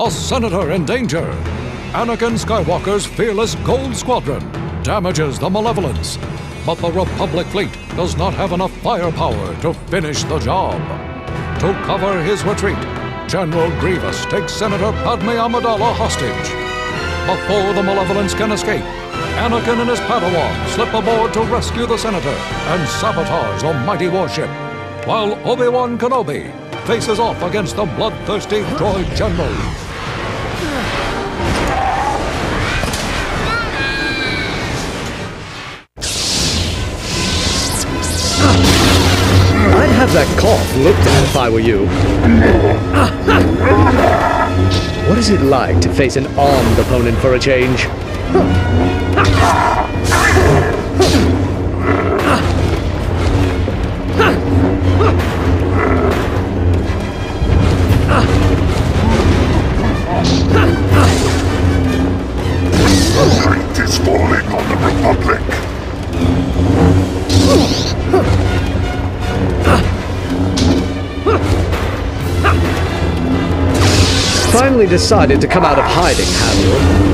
A senator in danger. Anakin Skywalker's fearless Gold Squadron damages the Malevolence, but the Republic fleet does not have enough firepower to finish the job. To cover his retreat, General Grievous takes Senator Padme Amidala hostage. Before the Malevolence can escape, Anakin and his Padawan slip aboard to rescue the Senator and sabotage the mighty warship, while Obi Wan Kenobi faces off against the bloodthirsty droid general. I'd have that cough looked at if I were you. What is it like to face an armed opponent for a change? The light is falling on the Republic. Finally decided to come out of hiding, have you?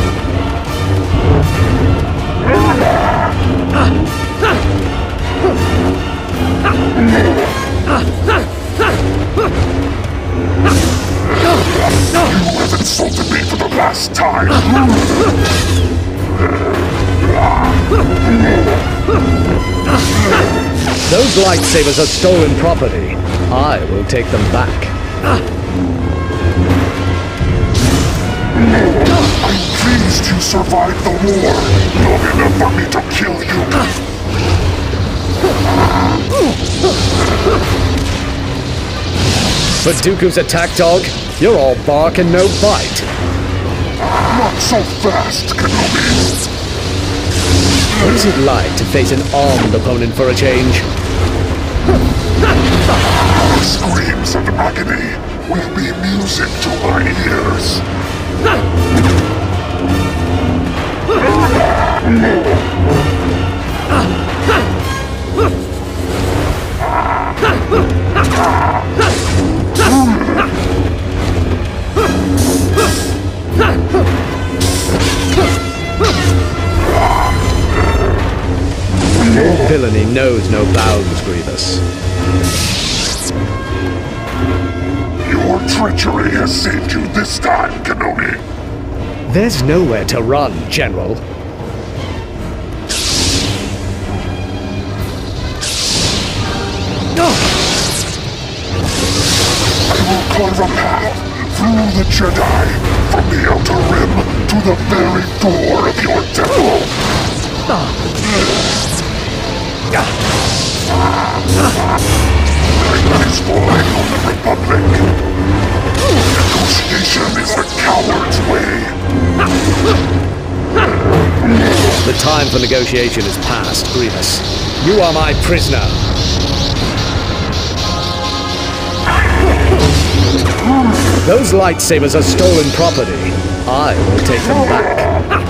You have insulted me for the last time. Those lightsabers are stolen property. I will take them back. I'm pleased you survived the war, long enough for me to kill you. For Dooku's attack dog, you're all bark and no bite. Not so fast, Kenobi. What is it like to face an armed opponent for a change? Your screams of agony will be music to my ears. Your villainy knows no bounds, Grievous. Your treachery has saved you this time, Kenobi. There's nowhere to run, General. I will carve a path through the Jedi, from the Outer Rim to the very door of your temple. Light is falling on the Republic. Negotiation is the coward's way. The time for negotiation is past, Grievous. You are my prisoner. Those lightsabers are stolen property. I will take them back.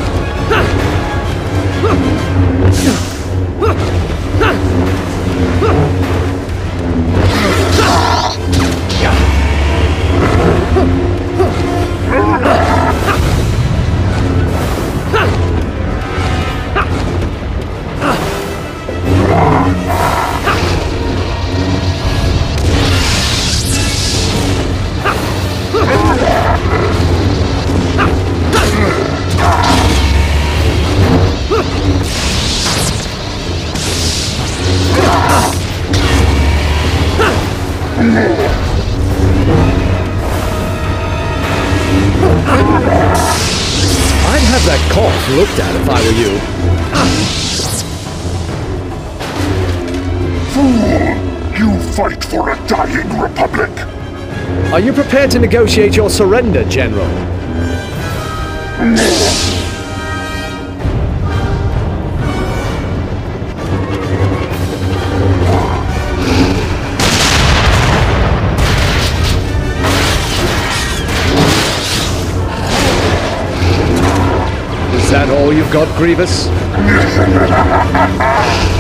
I'd have that cough looked at if I were you. Fool! You fight for a dying Republic! Are you prepared to negotiate your surrender, General? Is that all you've got, Grievous?